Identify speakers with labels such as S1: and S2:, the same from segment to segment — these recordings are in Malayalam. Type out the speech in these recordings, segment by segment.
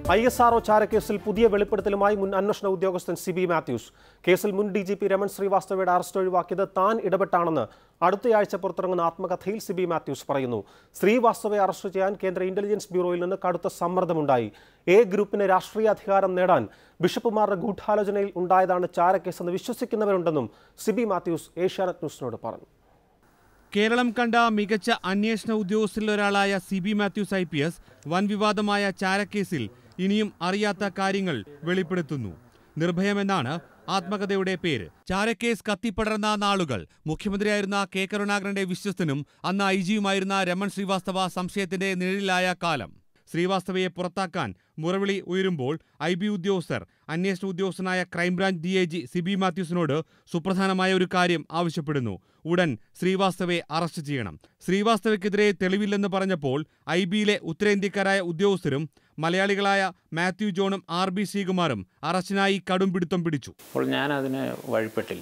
S1: ISRO ചാരക്കേസിൽ പുതിയ വെളിപ്പെടുത്തലുമായി മുൻ അന്വേഷണ ഉദ്യോഗസ്ഥൻ സിബി മാത്യൂസ്. കേസിൽ മുൻ DGP രമൺ ശ്രീവാസ്തവയുടെ അറസ്റ്റ് ഒഴിവാക്കിയത് താൻ ഇടപെട്ടാണെന്ന് അടുത്തയാഴ്ച പുറത്തിറങ്ങുന്ന ആത്മകഥയിൽ സിബി മാത്യൂസ് പറയുന്നു. ശ്രീവാസ്തവയെ അറസ്റ്റ് ചെയ്യാൻ കേന്ദ്ര ഇന്റലിജൻസ് ബ്യൂറോയിൽ നിന്ന് കടുത്ത സമ്മർദ്ദമുണ്ടായി. എ ഗ്രൂപ്പിന് രാഷ്ട്രീയ അധികാരം നേടാൻ ബിഷപ്പുമാരുടെ ഗൂഢാലോചനയിൽ ഉണ്ടായതാണ് ചാരക്കേസെന്ന് വിശ്വസിക്കുന്നവരുണ്ടെന്നും സിബി മാത്യൂസ് ഏഷ്യാനെറ്റ് ന്യൂസിനോട് പറഞ്ഞു.
S2: കേരളം കണ്ട മികച്ച അന്വേഷണ ഉദ്യോഗസ്ഥരിലൊരാളായ സിബി മാത്യൂസ് IPS വൻ വിവാദമായ ചാരക്കേസിൽ ഇനിയും അറിയാത്ത കാര്യങ്ങൾ വെളിപ്പെടുത്തുന്നു. നിർഭയമെന്നാണ് ആത്മകഥയുടെ പേര്. ചാരക്കേസ് കത്തിപ്പടർന്ന നാളുകൾ. മുഖ്യമന്ത്രിയായിരുന്ന K. കരുണാകരന്റെ വിശ്വസ്തനും അന്ന് IG-യുമായിരുന്ന രമൺ ശ്രീവാസ്തവ സംശയത്തിന്റെ നിഴലിലായ കാലം. ശ്രീവാസ്തവയെ പുറത്താക്കാൻ മുറവിളി ഉയരുമ്പോൾ IB ഉദ്യോഗസ്ഥർ അന്വേഷണ ഉദ്യോഗസ്ഥനായ ക്രൈംബ്രാഞ്ച് DIG സിബി മാത്യൂസിനോട് സുപ്രധാനമായ ഒരു കാര്യം ആവശ്യപ്പെടുന്നു. ഉടൻ ശ്രീവാസ്തവയെ അറസ്റ്റ് ചെയ്യണം. ശ്രീവാസ്തവയ്ക്കെതിരെ തെളിവില്ലെന്ന് പറഞ്ഞപ്പോൾ IB-യിലെ ഉത്തരേന്ത്യക്കാരായ ഉദ്യോഗസ്ഥരും മലയാളികളായ മാത്യു ജോണും RB ശ്രീകുമാറും അറസ്റ്റിനായി കടും പിടുത്തം പിടിച്ചു.
S3: അപ്പോൾ ഞാൻ അതിന് വഴിപ്പെട്ടില്ല.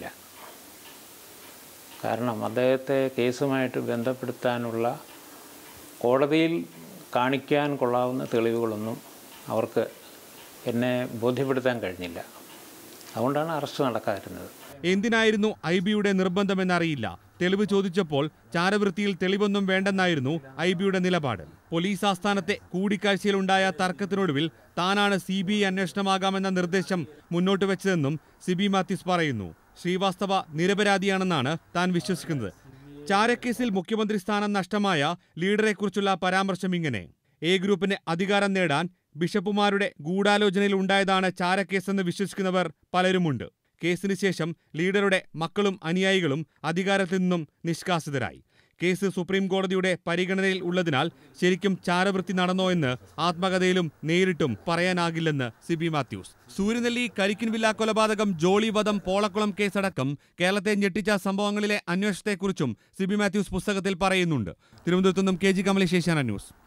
S3: കാരണം അദ്ദേഹത്തെ കേസുമായിട്ട് ബന്ധപ്പെടുത്താനുള്ള കോടതിയിൽ കാണിക്കാൻ കൊള്ളാവുന്ന തെളിവുകളൊന്നും അവർക്ക് എന്നെ ബോധ്യപ്പെടുത്താൻ കഴിഞ്ഞില്ല. അതുകൊണ്ടാണ് അറസ്റ്റ് നടക്കാതിരുന്നത്.
S2: എന്തിനായിരുന്നു IB-യുടെ നിർബന്ധമെന്നറിയില്ല. തെളിവ് ചോദിച്ചപ്പോൾ ചാരവൃത്തിയിൽ തെളിവൊന്നും വേണ്ടെന്നായിരുന്നു IB-യുടെ നിലപാട്. പോലീസ് ആസ്ഥാനത്തെ കൂടിക്കാഴ്ചയിലുണ്ടായ തർക്കത്തിനൊടുവിൽ താനാണ് CBI അന്വേഷണമാകാമെന്ന നിർദ്ദേശം മുന്നോട്ട് വെച്ചതെന്നും സിബി മാത്യൂസ് പറയുന്നു. ശ്രീവാസ്തവ നിരപരാധിയാണെന്നാണ് താൻ വിശ്വസിക്കുന്നത്. ചാരക്കേസിൽ മുഖ്യമന്ത്രി സ്ഥാനം നഷ്ടമായ ലീഡറെക്കുറിച്ചുള്ള പരാമർശം ഇങ്ങനെ: എ ഗ്രൂപ്പിന് അധികാരം നേടാൻ ബിഷപ്പുമാരുടെ ഗൂഢാലോചനയിൽ ഉണ്ടായതാണ് ചാരക്കേസെന്ന് വിശ്വസിക്കുന്നവർ പലരുമുണ്ട്. കേസിന് ശേഷം ലീഡറുടെ മക്കളും അനുയായികളും അധികാരത്തിൽ നിന്നും നിഷ്കാസിതരായി. കേസ് സുപ്രീം കോടതിയുടെ പരിഗണനയിൽ ഉള്ളതിനാൽ ശരിക്കും ചാരവൃത്തി നടന്നോ എന്ന് ആത്മകഥയിലും നേരിട്ടും പറയാനാകില്ലെന്ന് സിബി മാത്യൂസ്. സൂര്യനെല്ലി, കരിക്കിൻവില്ല കൊലപാതകം, ജോളി വധം, പോളക്കുളം കേസടക്കം കേരളത്തെ ഞെട്ടിച്ച സംഭവങ്ങളിലെ അന്വേഷണത്തെക്കുറിച്ചും സിബി മാത്യൂസ് പുസ്തകത്തിൽ പറയുന്നുണ്ട്. തിരുവനന്തപുരത്തു നിന്നും KG കമലേഷ്, ഏഷ്യാനെറ്റ് ന്യൂസ്.